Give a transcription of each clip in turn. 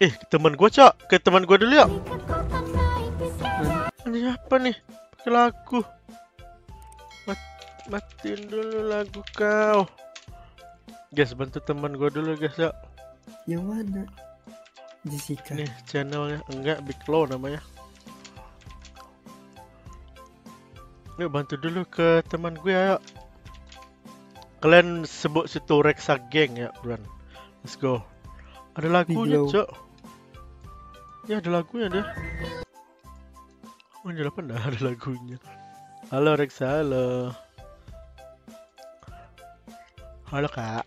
Teman gua, Cok. Ke teman gua dulu, yuk. Ini apa nih? Pakai lagu. Matiin dulu lagu kau. Guys, bantu teman gua dulu, guys, yuk. Yang mana? Jessica. Nih channelnya, enggak Big Low namanya. Yuk bantu dulu ke teman gue ya. Kalian sebut situ Rexa Gang ya, Bran. Let's go. Ada lagunya, Cok. Ya ada lagunya deh. Oh, ini apa dah ada lagunya. Halo Rexa, halo. Halo Kak.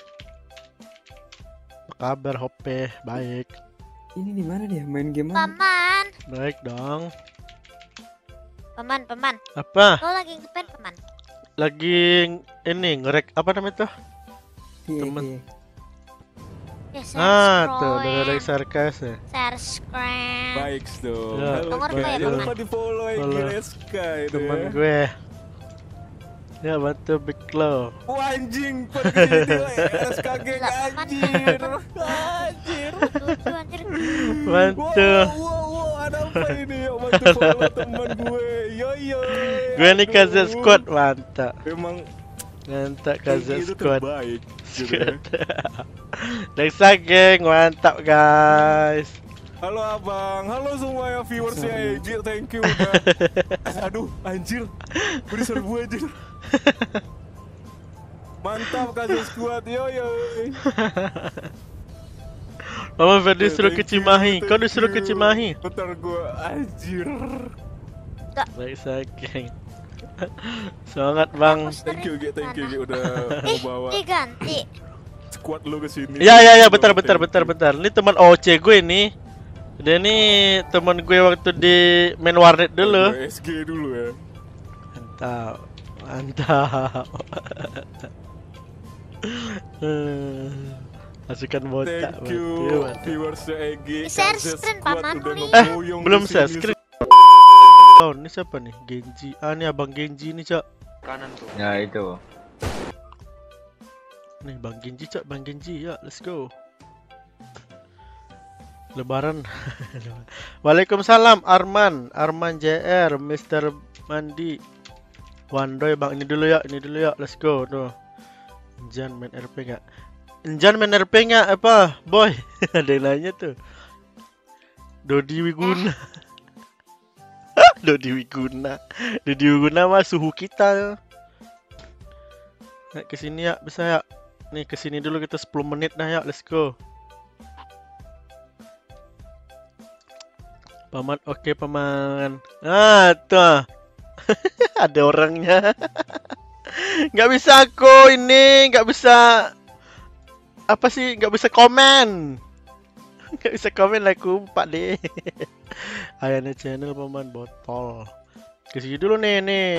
Apa kabar Hope? Baik. Ini di mana dia? Main game mana? Paman. Baik dong. Paman. Apa? Kau lagi ngepen, Paman? Lagi ini ngerek apa namanya tuh? Temen. Ya, Tuh dari sarkas ya. share screen. Baik dong. Ya, Nomor Baik. gue ya, Jangan Paman. lupa di follow Reska itu Temen ya. gue. Ya bantu Big Low. Wah, anjing pergi di Reska geng Gila, Paman. anjir. Anjir. Lucu anjir. Bantu. Wow, ada apa ini? Yuk bantu follow teman gue. Yo. Gue nih KZ Squad, mantap. Emang Mantap KZ KZ itu Squad. terbaik. Gitu ya. Rexa Gang, mantap guys. Halo abang, halo semua ya viewersnya Egi, thank you udah. Aduh, anjir, beri serbu anjir. Mantap kasus kuat, yo. Mama Ferdi suruh ke Cimahi, kau disuruh ke Cimahi. Bentar gua, anjir. Rexa Gang. Semangat bang. Thank you Egi udah mau bawa Ganti. squad lu ke sini. Ya, bentar. Ini teman OC gue nih. Dia nih teman gue waktu di main warnet dulu. SG dulu ya. Mantap. Masukkan botak. Thank you viewersnya Egi. Share KZ screen, Squad Paman, udah please. ngeboyong Belum ke share sini. screen. Oh, ini siapa nih? Genji. Ini abang Genji nih, Cok. Kanan tuh. Ya itu. Nih Bang Genji, Cok. Bang Genji, ya, let's go. Lebaran. Waalaikumsalam Arman JR, Mr. Mandi. Wandoy Bang, ini dulu ya, let's go tuh. Enjan main RP enggak? Enjan main RP enggak apa, boy? Ada yang nanya tuh. Dodi Wiguna. Dodi Wiguna mah suhu kita. Nah, kesini ya, bisa ya. Nih kesini dulu kita 10 menit dah ya, let's go. Paman, oke paman. Tuh. Ada orangnya. Nggak bisa aku ini, nggak bisa. Apa sih? Nggak bisa komen. Nggak bisa komen lah, kumpak deh. Ayana channel paman botol. Kesini dulu nih.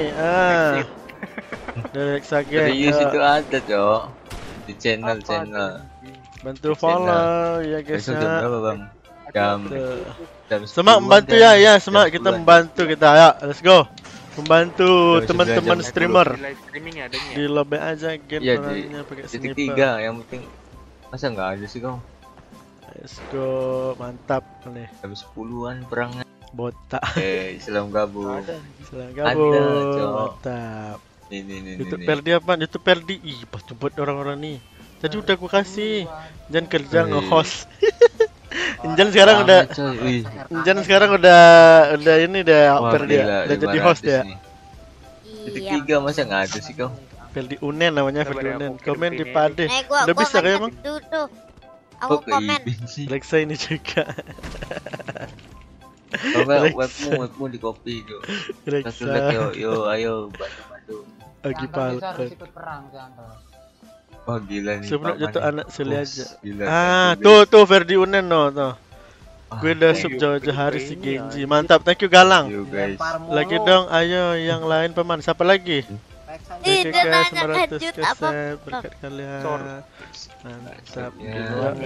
Dari Rexa Gang. Serius itu ada, Cok. Di channel. Bantu follow ya guys Besok jam ya. berapa, Bang? Jam Semak 10-an membantu kan? ya, Jam semak kita 10-an. membantu kita ya, let's go. Membantu Jam teman-teman 9, jam streamer. Di live streaming ya adanya. Di lobby aja game Iya, orangnya pakai Titik sniper. 3 yang penting. Masa nggak ada sih kau? Let's go, mantap nih. Jam 10-an perangnya. Botak. Islam gabung. Selamat Ada, gabung. Cok. Mantap. Ini. YouTube Perdi apa? YouTube Perdi. Ih, pas cepet orang-orang nih. Tadi udah aku kasih. Jangan kerja Wih. nge-host. Injan sekarang udah Injan sekarang udah ini udah Wah, Perdi ya. gila, Udah jadi host 500 ya. nih. Titik Iya. 3 masa nggak ada sih kau? Perdi Unen namanya, Sabar Perdi ya, Unen. aku Komen kirim di ini. Pade. Gua Udah bisa kayak ngajak emang? tuh. Aku Kok ke komen. Ibin sih? Alexa ini juga. Kalau nggak Alexa. webmu di copy tuh. Alexa. Yo, ayo bantu. Lagi palpet. ikut perang sih Uncle. Wah gila nih. Sebelum paman jatuh nih. anak seli Bos, aja. gila, thank Tuh you, Ferdi Unen no tuh. guys. Gue udah Thank sub you, jauh-jauh hari si Genji. Mantap, thank you Galang. you, guys. Lagi dong, ayo yang lain paman. Siapa lagi? Ih, Oke, dia guys, nanya 900 lanjut guys, apa? berkat kalian. Sorry. Mantap. Ya.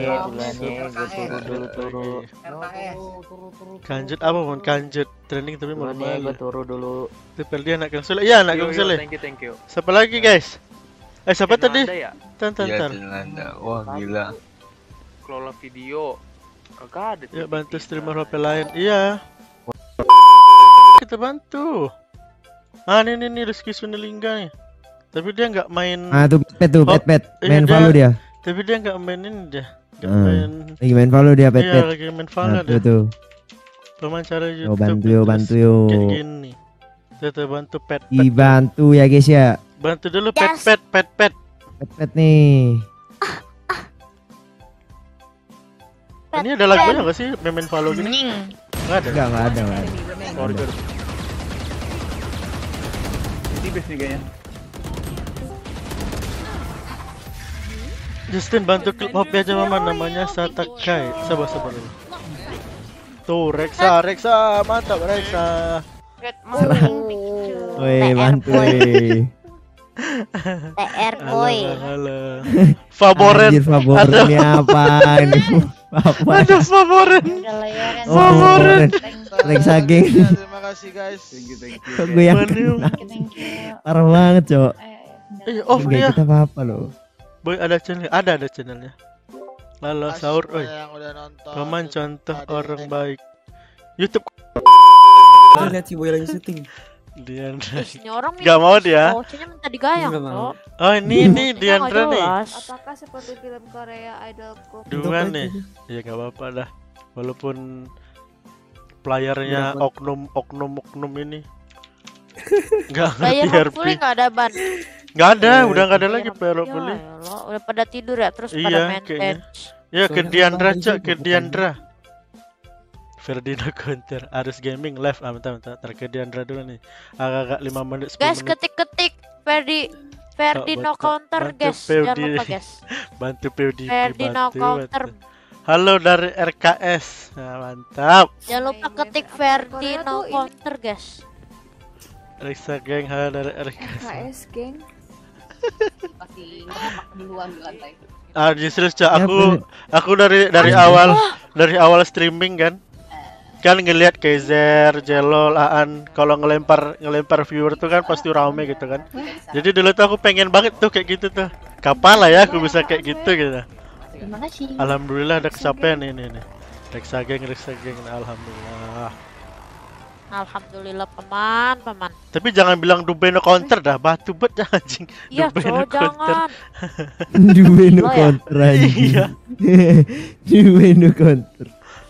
Turu. Kanjut apa mon? Kanjut trending tapi mau malu. Turu dulu. Itu Ferdi anak Kang Sule. Iya, anak Yo, Kang yo, Sule. thank you. Siapa lagi guys? Siapa Channel tadi? Anda ya? Tan. Iya, Anda. Wah gila. Kelola video. Kagak ada. Ya bantu streamer HP lain. Iya. Kita bantu. Ah nih Rizky Sunilingga nih. Tapi dia nggak main. Ah tuh pet tuh, Oh, pet. iya, Main dia- Valo dia. Tapi dia nggak mainin dia. Nggak Hmm. main. Lagi main Valo dia, pet. Iya lagi main Valo Nah, dia. tuh. Paman cara Yo, YouTube. bantu yo, terus bantu yo. Kayak gini. Kita bantu pet. Dibantu ya guys ya. Bantu dulu Yes. pet. Pet nih. Ini ada lagunya nggak sih main Valo gini? Nggak ada. Enggak ada. Warga. Justin bantu klip HP aja mama, namanya Satakai. Sabar dulu. Tuh Reksa, mantap Reksa. Woi, bantu. TR boy. Halo. Favoren. Anjir, favoritnya apa ini? Apa? Ada favoren. Oh, favorit. Reksa geng. Terima kasih guys. Kok gue yang kena? Parah banget, Cok. Off Enggak dia. kita apa-apa loh. Boy ada channel, ada channelnya. Halo Makasih sahur, semua oi. yang udah nonton. Paman contoh Tadi orang thank- baik. YouTube Lihat si boy lagi syuting. Diandra. Ini orang nih. Gak mau dia. Bocahnya minta digayang, Nggak mau. Cok. Oh ini Diandra nih. Apakah seperti film Korea Idolku? Dua nih. Ya gak apa-apa dah. Walaupun playernya oknum ini. Gak ngerti Player RP. hopefully nggak ada ban. Gak ada, udah gak ada lagi player Ya hopefully. Allah, udah pada tidur ya, terus Iya, pada main kayaknya. bench. Ya ke Soalnya Diandra abang cok, juga ke bukan. Diandra. Ferdinand Counter, Arus Gaming live. Bentar, ke Diandra dulu nih. Agak-agak 5 menit 10 Guys, menit. ketik Ferdino bantu- counter, bantu guys. PewDie. Jangan lupa, guys. Bantu PewDiePie, Ferdino bantu. counter. Halo dari RKS. Nah, mantap. Jangan lupa Main ketik game Ferdino Korea tuh ini. counter, guys. Reksa geng, halo dari RKS. KS geng. Ah, serius cok, Ya, aku dari awal streaming kan ngelihat Kaiser, Jelol, Aan kalau ngelempar viewer tuh kan pasti rame gitu kan. Jadi dulu tuh aku pengen banget tuh kayak gitu tuh. Kapan lah ya aku bisa kayak gitu gitu. Terima kasih. Alhamdulillah ada kesampaian ini nih. Reksa geng, alhamdulillah. Alhamdulillah paman. Tapi jangan bilang Dubeno counter dah, batu bet dah anjing. Iya, Dubeno Cok, jangan. Dua no Lo ya? counter anjing. Iya. Dua no counter.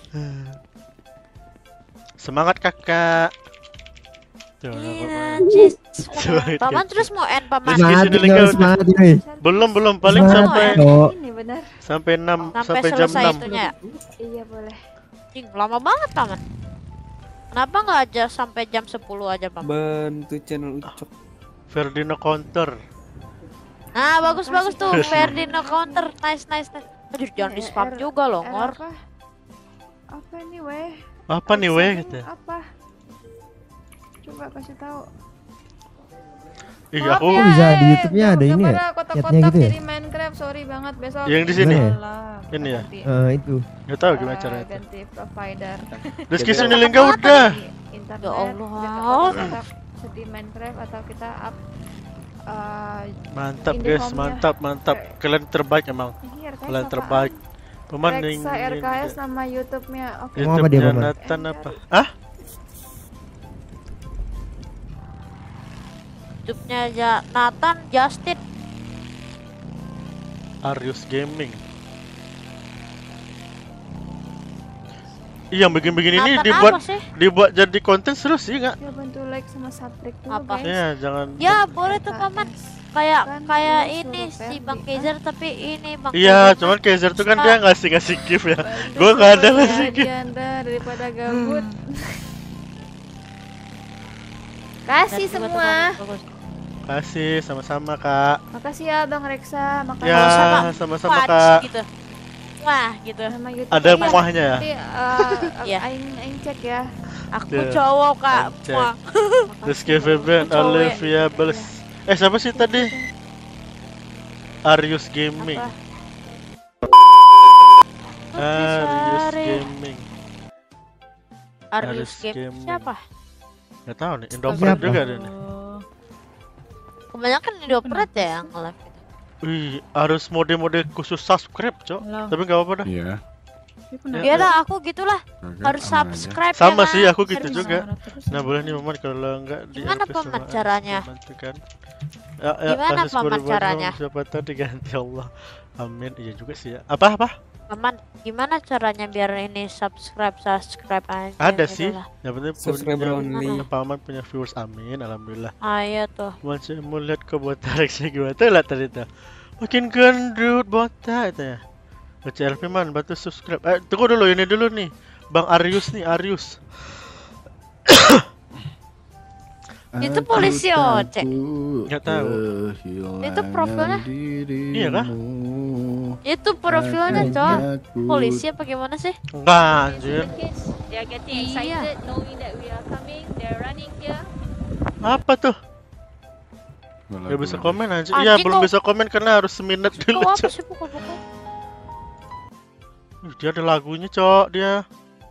Semangat kakak. Tuh, Iya, Jis. Semangat, Paman Kak. terus mau end paman. Rizky Semangat sudah yo, lega, semangat yo. belum paling Semangat, sampai Cok. Ini benar. sampai 6 Sampai sampai jam selesai 6. itunya ya. Iya boleh. Cing, lama banget paman. Kenapa nggak aja sampai jam 10 aja paman? Bantu channel Ucok. Ferdinand counter. Nah, bagus tuh Ferdinand counter. Nice. Aduh, jangan di spam juga loh, ngor. Apa nih weh? Apa nih weh gitu. Apa? Coba kasih tahu. Ih, Maaf aku Oh, bisa di YouTube-nya ada ini ya? Daripada kotak-kotak Chatnya gitu ya? jadi Minecraft, sorry banget besok. Yang di sini? Alah, Ini ya? ganti, Itu. nggak tahu gimana caranya. ganti provider. Rizky Sunilingga udah. Di internet. Ya Allah. Kita kotak-kotak sedih Minecraft atau kita up Mantap Indie guys, home-nya. mantap. Kalian terbaik emang. ini RKS Kalian apaan? terbaik. Paman yang Reksa RKS nama YouTube-nya. Oke. Mau apa dia, YouTube-nya Paman? Nathan apa? Ah? YouTube-nya aja Nathan Justin. Arius Gaming. Iya, yang begini-begini ini Nathan apa sih? dibuat jadi konten seru sih nggak? Ya bantu like sama subscribe dulu Apa? guys. Ya jangan. Ya, boleh tuh paman. Kayak Kan kayak dulu ini suruh si Ferdi. Bang Kaiser tapi ini Bang Iya, Kaiser cuman mah Kaiser tuh kan suka- dia ngasih gift ya. Bantu Gua nggak ada support ngasih ya, gift. Diandra daripada gabut. Kasih Dan juga tuh semua. bagus. Kasih sama-sama kak. Makasih ya Bang Reksa. Makasih Ya Sama-sama. sama-sama Wah, kak. gitu. Wah, gitu. sama YouTube. Ada Iya. muahnya ya. Nanti Iya. aing cek ya. Aku Ya. cowok kak. Cek. Wah. Rizky Febrian, Cowok. Olivia Beles. Siapa sih tadi? Arius Gaming. Apa? Arius Cari. Gaming. Arius Arius Game Gaming. siapa? Gak tahu nih, Indomaret Siapa? juga ada nih. Kebanyakan Indomaret ya yang nge-live gitu. Wih, harus mode-mode khusus subscribe, cok. Halo. Tapi nggak apa-apa dah. Iya. Ya dah aku gitulah. Harus subscribe Sama ya, sih, kan? aku gitu Harus juga. subscribe. Nah boleh nih Maman kalau enggak di Gimana LP Paman sama caranya? bantu kan. Ya, Gimana kasih Paman 10 ribu caranya? dong, siapa tahu diganti Allah. Amin. Iya juga sih ya. Apa? Paman, gimana caranya biar ini subscribe aja? Ada gitu sih. lah. Yang penting Subscriber only. Paman punya viewers, amin, alhamdulillah. Ayo tuh. Masih mau lihat ke botak sih gimana tuh lah tadi tuh. Makin gendut botak itu ya. Baca LP man, bantu subscribe. Tunggu dulu ini dulu nih. Bang Arius nih, Arius. Itu polisi Oce. Enggak tahu. Itu profilnya. Iya kah? Itu profilnya, Cok. Polisi apa gimana sih? Enggak, anjir. They are getting excited knowing that we are coming. They're running here. Apa tuh? Gak bisa komen anjir. Anjing Iya, belum kok. bisa komen karena harus seminit dulu. Kau apa Cok. sih pukul-pukul? Dia ada lagunya, Cok, dia.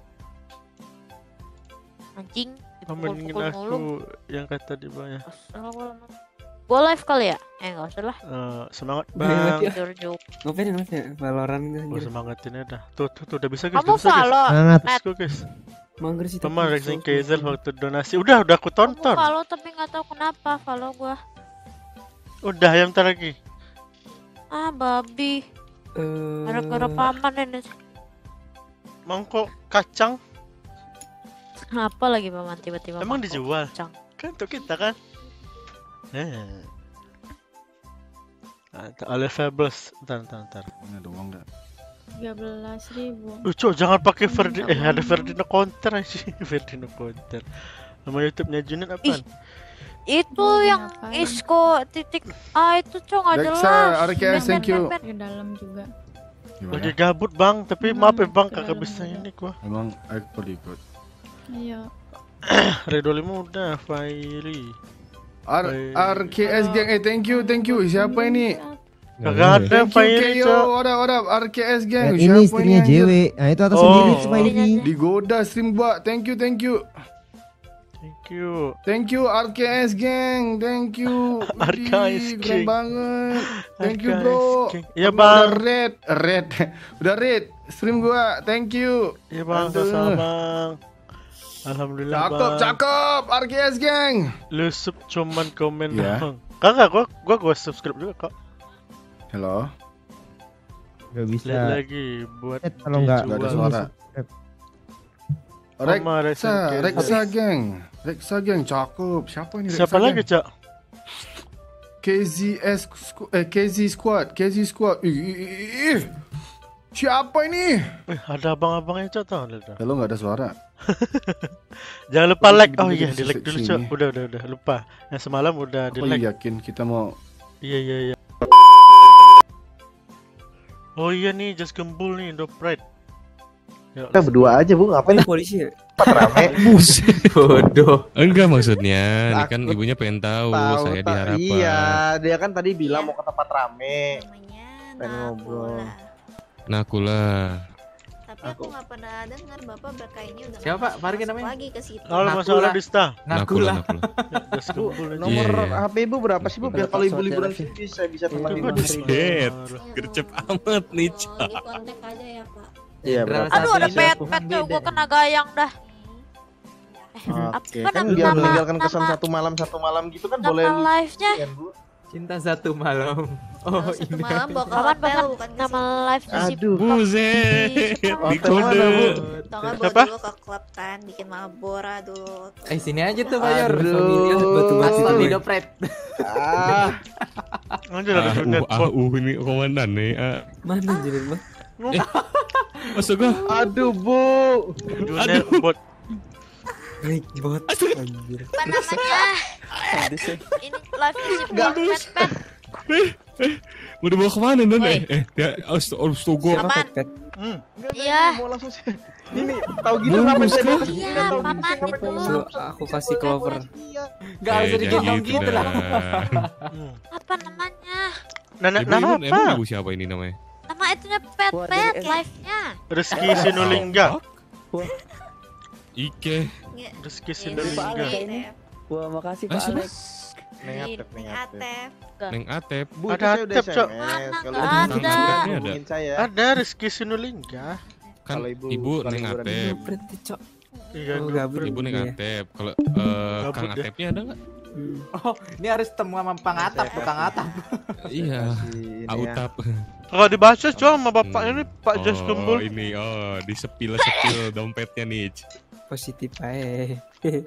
Anjing, Ngomongin dipukul-pukul mulu. aku yang kata di bawahnya. Gue live kali ya? Enggak usah lah. Semangat Bang. bang. Tidur juga. Ngapain ya Valorant gitu Oh, anjir. semangatin aja dah. Tuh, udah bisa guys. Kamu Udah bisa, guys. follow, Semangat. Matt. Let's go guys. Mager sih. Teman tapi Racing so- Kazel waktu donasi. Udah aku Kamu tonton. follow tapi nggak tahu kenapa follow gua. Udah yang ntar lagi. Ah, babi. Gara-gara paman ini. Mangkok kacang Apa lagi paman tiba-tiba? emang mangkok dijual. kacang. Kan untuk kita kan. Oleh Fables. Ntar. Ada uang nggak? 13.000. Cok, jangan pakai ada Ferdinand Counter aja. Ferdinand Counter. Nama YouTube-nya Junin apaan? Itu yang Ngapain? Isko titik itu cok nggak Reksa, jelas. RKS, thank you. Ke dalam juga. Lagi gabut bang, tapi maaf ya bang, kakak bisa ini gua. Emang aku ikut. Iya. Redo 5 udah, Fairy. RKS gang, thank you. Siapa ini? Kagak ada Thank you Fairy, KO, Cok. what up, RKS gang. Ini Siapa istrinya anjir? JW. Nah itu atas Oh. sendiri Smiley. Digoda stream gua. Thank you. Thank you. Thank you RKS gang. Thank you. RKS Widih, gang. keren banget. Thank you RKS bro. gang. Iya, Udah Bang. red. Udah red. Stream gua. Thank you. Iya bang, Aduh. sama bang. Alhamdulillah Cakep bang. RKS gang. Lu sub cuman komen Iya. doang. Kagak, gua subscribe juga kok. Halo. Gak bisa. Lihat lagi buat Kalau nggak Nggak ada dijual. suara. Sama Racing Reksa Kazel. gang. Cakep. Siapa ini Reksa Siapa gang? lagi, Cok? KZ Squad. Ih. Siapa ini? Ada abang-abangnya, Cok, tau lihat. Halo, nggak ada suara. Jangan lupa like. Oh Gede-gede iya, di like dulu, sini. Cok. Udah. Lupa. Yang semalam udah di Oh like. yakin kita mau. Iya. Oh iya nih, just gembul nih, Indo Pride. Kita berdua aja bu, ngapain Polisi ya? rame? Bodoh. Enggak maksudnya, ini kan ibunya pengen tahu saya di harapan. Iya, dia kan tadi bilang mau ke tempat rame. Pengen ngobrol. Nakula. Tapi aku nggak pernah dengar bapak berkainya udah Siapa, Pak? Fargi masuk namanya? lagi ke situ. Halo, masalah Dista. Nakula. Bu, Just gembul aja. nomor Iya. HP ibu berapa sih bu? Biar kalau ibu liburan sini saya bisa temenin. Buset, gercep amat nih, Cak. Di kontak aja ya pak. Iya berapa? Aduh ada pet tuh gua kena gayang dah. Oke, apa kan nama- biar nama- meninggalkan kesan nama- satu malam gitu kan boleh. Nama live-nya. Iya, Bu. Cinta satu malam. Oh, Satu ini. malam bawa ke Paman hotel bukan ke nama situ. live-nya si Aduh. Buset, Hotel dikode. mana, Bu? Tau nggak Siapa? bawa dulu ke klub kan, bikin Marlboro dulu. Sini aja tuh Mayor. Familiar batu-batu Asal itu. di dopret. Ah, Anjir ada dunia bot. ini komandan nih. Mana jadi mah? Masuk gua. aduh bu. Dunia bot. Break bot. Anjir. apa namanya? Ini live-nya si pet. Mau dibawa kemana dan ya astaga. Paman. Pet. Iya. Mau langsung sih. Ini tahu gitu ngapain saya bawa ke sini? Iya, Tahu paman gitu ngapain itu. saya bawa ke So, aku kasih clover. Gak harus digendong gitu lah. Apa namanya? Nama Emang apa? ibu siapa ini namanya? Nama itunya pet live-nya. Rizky Sinulingga. Ike. Rizky Iya, Sinulingga. Atep. Wah, makasih Ah, Pak siapa? Alex. Nengatep. Atep. Neng Atep. Bu, Ada itu saya udah Atep, Cok. SMS. Kalau Mana gitu nggak ada? hubungin saya. Ada Rizky Sinulingga. Kan Kalau ibu kalau Neng liburan. Atep. Berarti cok. Iya, Oh, gabut. Ibu Neng Iya. Atep. Kalau Gabut Kang ya. Atepnya ada nggak? Oh, ini harus temu sama Pang Atap, tukang Atap. Iya. Kasih ini ya. Autap. Kalau dibaca cuma sama bapaknya nih Pak Jas Gembul. Ini di sepil dompetnya nih. Positif aja.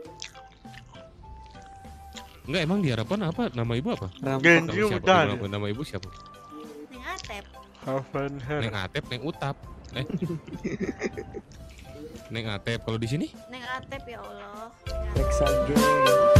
Enggak, emang di harapan apa? Nama ibu apa? Genji Nama siapa? udah. Nama ibu siapa? Neng Atep. Hafan Neng Atep, Neng Utap. Neng Atep. Kalau di sini? Neng Atep ya Allah. Hexagon.